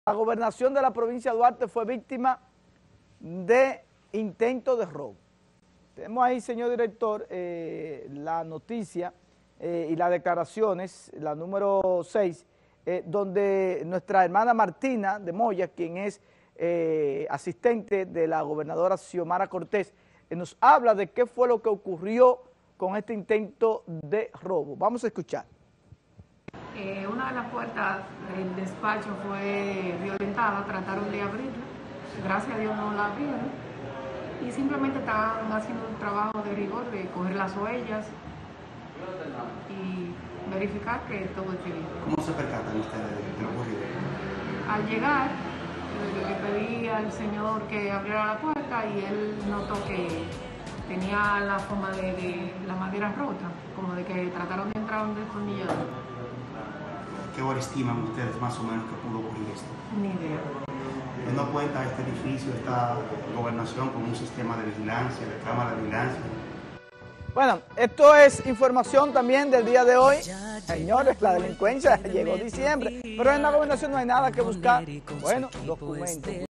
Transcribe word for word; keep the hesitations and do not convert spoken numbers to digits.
La gobernación de la provincia de Duarte fue víctima de intento de robo. Tenemos ahí, señor director, eh, la noticia eh, y las declaraciones, la número seis, eh, donde nuestra hermana Martina de Moya, quien es eh, asistente de la gobernadora Xiomara Cortés, eh, nos habla de qué fue lo que ocurrió con este intento de robo. Vamos a escuchar. Eh, una de las puertas del despacho fue violentada, trataron de abrirla, gracias a Dios no la abrieron y simplemente estaban haciendo un trabajo de rigor de coger las huellas y verificar que todo esté bien. ¿Cómo se percatan ustedes de lo ocurrido? Al llegar, le pedí al señor que abriera la puerta y él notó que tenía la forma de, de la madera rota, como de que trataron de entrar un destornillador. ¿Qué hora estiman ustedes más o menos que pudo ocurrir esto? Ni idea. ¿No cuenta este edificio, esta gobernación con un sistema de vigilancia, de cámara de vigilancia? Bueno, esto es información también del día de hoy. Señores, la delincuencia llegó diciembre, pero en la gobernación no hay nada que buscar. Bueno, documentos.